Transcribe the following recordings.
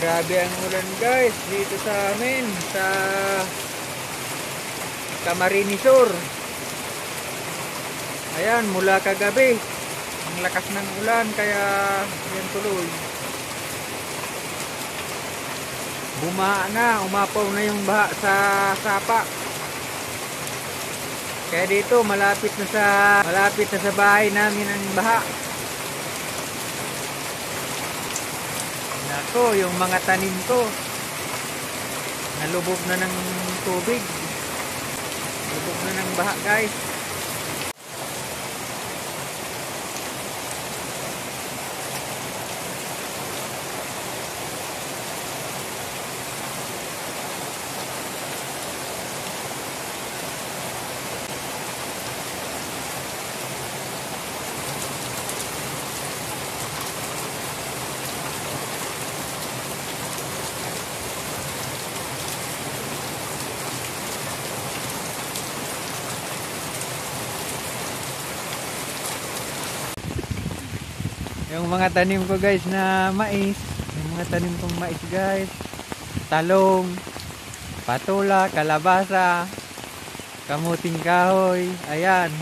Grabe ang ulan guys dito sa amin sa Camarines Sur. Ayan, mula kagabi ang lakas ng ulan kaya yan tuloy. Bumaha na, umapaw na yung baha sa sapa. Kaya dito malapit na sa bahay namin ang baha. Nako, yung mga tanim ko nalubog na ng tubig. Lubog na ng baha guys. Yung mga tanim ko guys na mais, yung mga tanim kong mais guys, talong, patula, kalabasa, kamuting kahoy, ayan.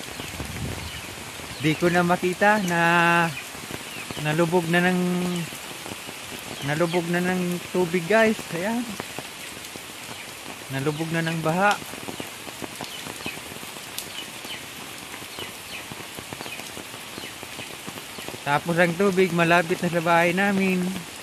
Di ko na makita na nalubog na ng tubig guys, ayan. Nalubog na ng baha. Tapos ang tubig malapit na sa bahay namin.